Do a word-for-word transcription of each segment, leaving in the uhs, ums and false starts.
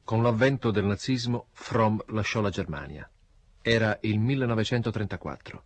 Con l'avvento del nazismo, Fromm lasciò la Germania. Era il millenovecentotrentaquattro.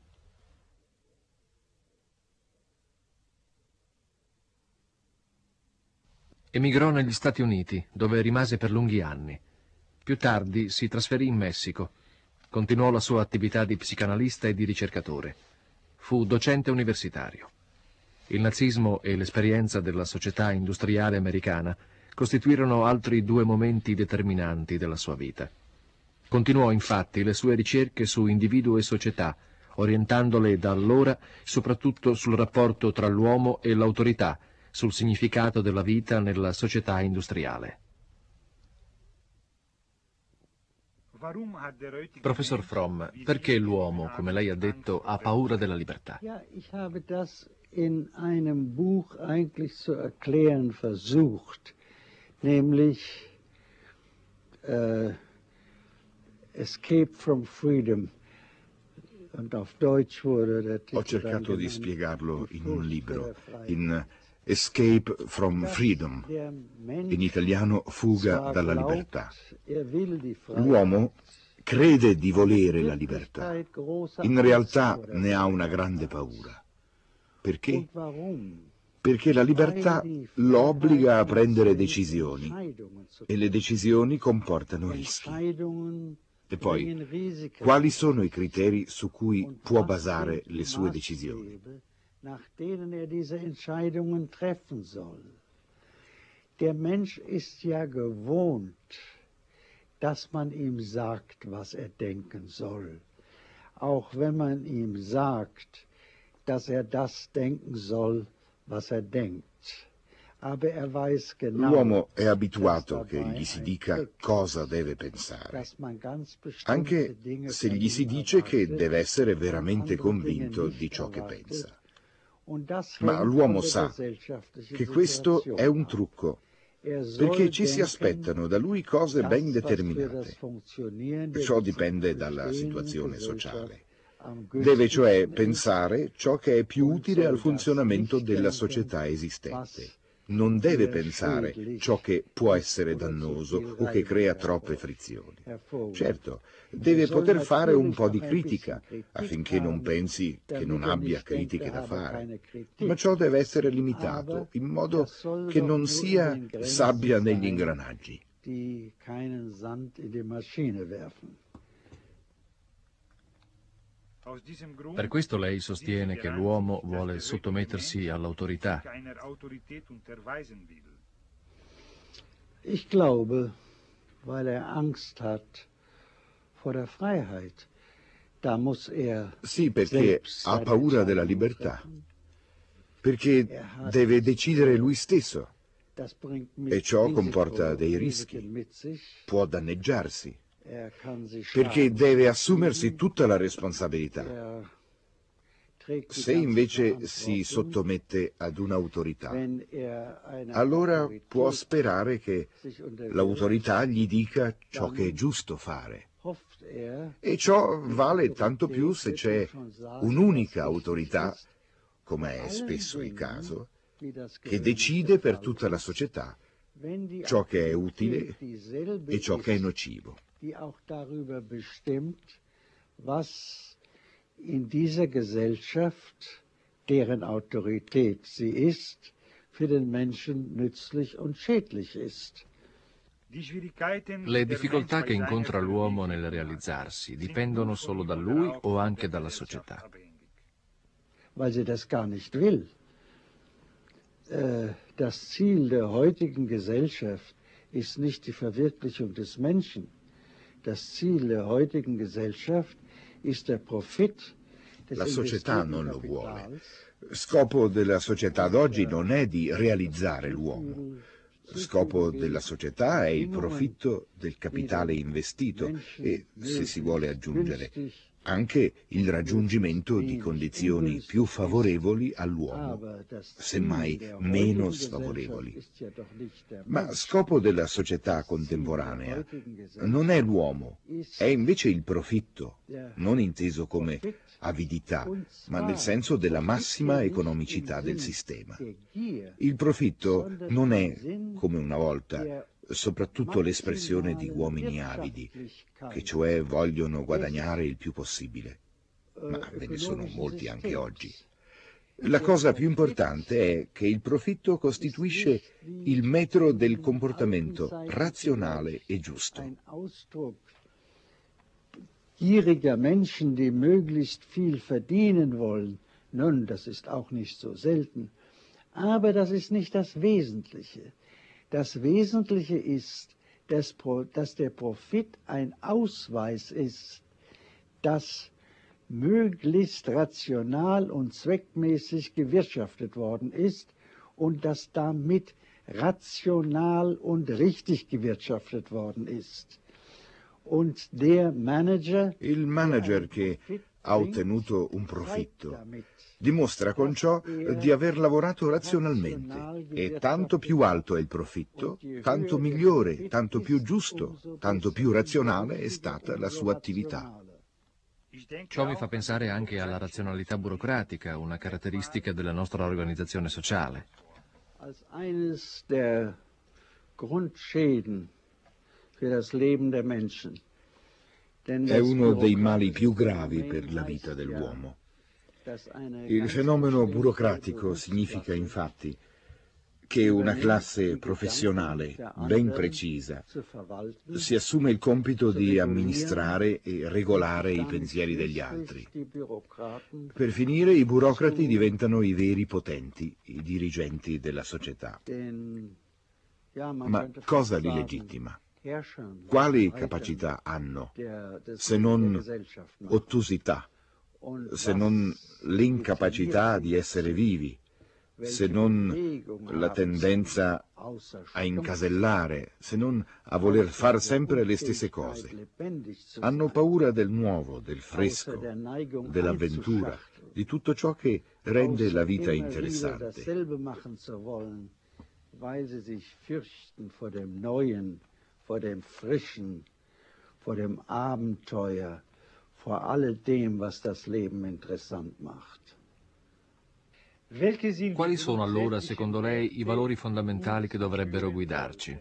Emigrò negli Stati Uniti, dove rimase per lunghi anni. Più tardi si trasferì in Messico. Continuò la sua attività di psicanalista e di ricercatore. Fu docente universitario. Il nazismo e l'esperienza della società industriale americana costituirono altri due momenti determinanti della sua vita. Continuò infatti le sue ricerche su individuo e società, orientandole da allora soprattutto sul rapporto tra l'uomo e l'autorità, sul significato della vita nella società industriale. Professor Fromm, perché l'uomo, come lei ha detto, ha paura della libertà? Ja, ich habe das in einem Buch eigentlich zu erklären versucht, nämlich äh, Escape from Freedom. Und auf Deutsch wurde der Titel Ho cercato di spiegarlo in un libro, in Escape from Freedom, in italiano Fuga dalla libertà. L'uomo crede di volere la libertà, in realtà ne ha una grande paura. Perché? Perché la libertà lo obbliga a prendere decisioni e le decisioni comportano rischi. E poi, quali sono i criteri su cui può basare le sue decisioni? Nach denen er diese Entscheidungen treffen soll. Der Mensch ist ja gewohnt, dass man ihm sagt, was er denken soll. Auch wenn man ihm sagt, dass er das denken soll, was er denkt. Aber er weiß genau, l'uomo è abituato che gli si dica cosa deve pensare, anche se gli si dice che deve essere veramente convinto di ciò che pensa. Ma l'uomo sa che questo è un trucco, perché ci si aspettano da lui cose ben determinate. Ciò dipende dalla situazione sociale. Deve cioè pensare ciò che è più utile al funzionamento della società esistente. Non deve pensare ciò che può essere dannoso o che crea troppe frizioni. Certo, deve poter fare un po' di critica affinché non pensi che non abbia critiche da fare, ma ciò deve essere limitato in modo che non sia sabbia negli ingranaggi. Per questo lei sostiene che l'uomo vuole sottomettersi all'autorità. Ich glaube, weil er Angst hat vor der Freiheit. Da muss er Sì, perché ha paura della libertà, perché deve decidere lui stesso e ciò comporta dei rischi, può danneggiarsi. Perché deve assumersi tutta la responsabilità. Se invece si sottomette ad un'autorità, allora può sperare che l'autorità gli dica ciò che è giusto fare. E ciò vale tanto più se c'è un'unica autorità, come è spesso il caso, che decide per tutta la società ciò che è utile e ciò che è nocivo. Die auch darüber bestimmt, was in dieser Gesellschaft, deren Autorität sie ist, für den Menschen nützlich und schädlich ist. Le difficoltà che incontra l'uomo nel realizzarsi dipendono solo da lui o anche dalla società? Weil sie das gar nicht will. Das Ziel der heutigen Gesellschaft ist nicht die Verwirklichung des Menschen. Das Ziel der heutigen Gesellschaft ist der Profit. La società non lo vuole. Scopo della società d'oggi non è di realizzare l'uomo. Scopo della società è il profitto del capitale investito e, se si vuole aggiungere, anche il raggiungimento di condizioni più favorevoli all'uomo, semmai meno sfavorevoli. Ma scopo della società contemporanea non è l'uomo, è invece il profitto, non inteso come avidità, ma nel senso della massima economicità del sistema. Il profitto non è, come una volta, soprattutto l'espressione di uomini avidi, che cioè vogliono guadagnare il più possibile. Ma ve ne sono molti anche oggi. La cosa più importante è che il profitto costituisce il metro del comportamento razionale e giusto. Gieriger Menschen, die möglichst viel verdienen wollen, nun, das ist auch nicht so selten, aber das ist nicht das Wesentliche. Das Wesentliche ist, dass, dass der Profit ein Ausweis ist, dass möglichst rational und zweckmäßig gewirtschaftet worden ist und dass damit rational und richtig gewirtschaftet worden ist. Und der Manager, il manager che ha ottenuto un profitto dimostra con ciò di aver lavorato razionalmente, e tanto più alto è il profitto, tanto migliore, tanto più giusto, tanto più razionale è stata la sua attività. Ciò mi fa pensare anche alla razionalità burocratica, una caratteristica della nostra organizzazione sociale. Als eines der Grundschäden für das Leben der Menschen. È uno dei mali più gravi per la vita dell'uomo. Il fenomeno burocratico significa infatti che una classe professionale ben precisa si assume il compito di amministrare e regolare i pensieri degli altri. Per finire, i burocrati diventano i veri potenti, i dirigenti della società. Ma cosa li legittima? Quali capacità hanno, se non ottusità, se non l'incapacità di essere vivi, se non la tendenza a incasellare, se non a voler far sempre le stesse cose? Hanno paura del nuovo, del fresco, dell'avventura, di tutto ciò che rende la vita interessante. Vor dem Frischen, vor dem Abenteuer, vor alledem, was das Leben interessant macht. Quali sono allora, secondo lei, i valori fondamentali che dovrebbero guidarci?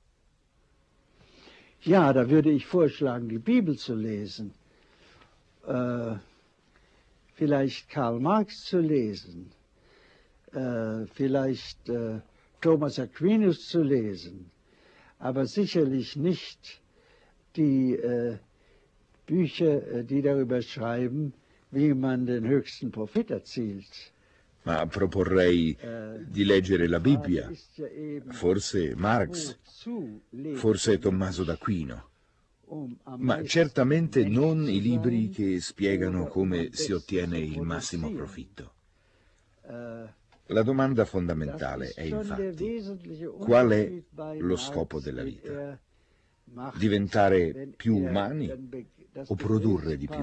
Ja, da würde ich vorschlagen, die Bibel zu lesen, äh, vielleicht Karl Marx zu lesen, äh, vielleicht äh, Thomas Aquinas zu lesen, aber sicherlich nicht die äh, Bücher, äh, die darüber schreiben, wie man den höchsten Profit erzielt. Ma proporrei di leggere la Bibbia, forse Marx, forse Tommaso d'Aquino, ma certamente non i libri che spiegano come si ottiene il massimo profitto. La domanda fondamentale è infatti, qual è lo scopo della vita? Diventare più umani o produrre di più?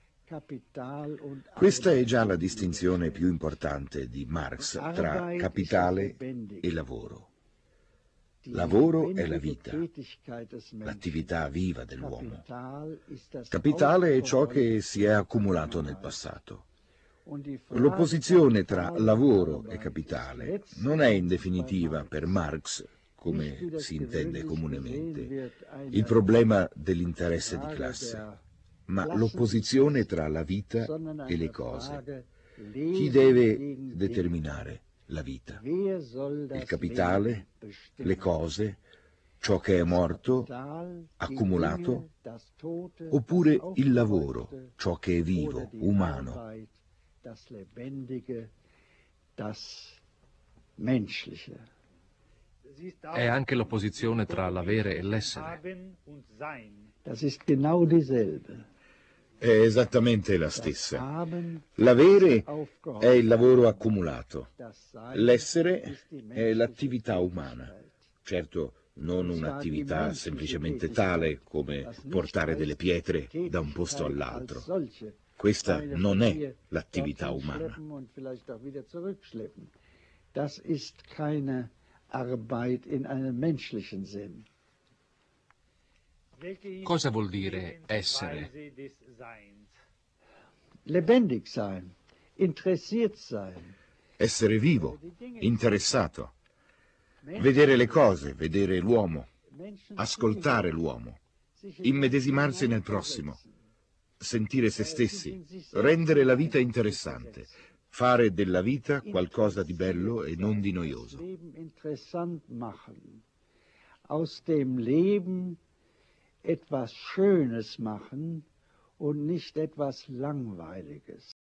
Questa è già la distinzione più importante di Marx tra capitale e lavoro. Lavoro è la vita, l'attività viva dell'uomo. Capitale è ciò che si è accumulato nel passato. L'opposizione tra lavoro e capitale non è in definitiva per Marx, come si intende comunemente, il problema dell'interesse di classe, ma l'opposizione tra la vita e le cose. Chi deve determinare la vita? Il capitale, le cose, ciò che è morto, accumulato, oppure il lavoro, ciò che è vivo, umano? Das Lebendige, das Menschliche. È anche l'opposizione tra l'avere e l'essere. Das ist genau dieselbe. È esattamente la stessa. L'avere è il lavoro accumulato, l'essere è l'attività umana. Certo, non un'attività semplicemente tale come portare delle pietre da un posto all'altro. Questa non è l'attività umana. Das ist keine Arbeit in einem menschlichen Sinn. Cosa vuol dire essere? Lebendig sein, interessiert sein. Essere vivo, interessato. Vedere le cose, vedere l'uomo. ascoltare l'uomo, immedesimarsi nel prossimo, sentire se stessi, rendere la vita interessante, fare della vita qualcosa di bello e non di noioso. Aus dem Leben etwas Schönes machen und nicht etwas Langweiliges.